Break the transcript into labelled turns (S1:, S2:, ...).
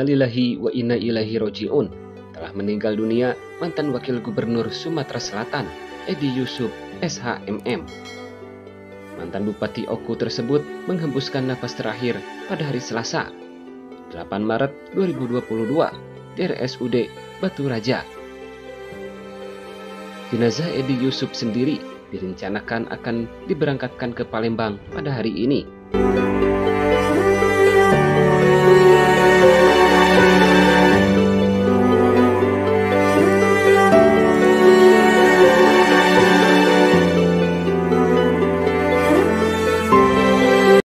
S1: Innalillahi wa inna ilaihi roji'un. Telah meninggal dunia mantan Wakil Gubernur Sumatera Selatan, Edi Yusuf SHMM. Mantan Bupati Oku tersebut menghembuskan nafas terakhir pada hari Selasa, 8 Maret 2022 di RSUD Batu Raja. Jenazah Edi Yusuf sendiri direncanakan akan diberangkatkan ke Palembang pada hari ini.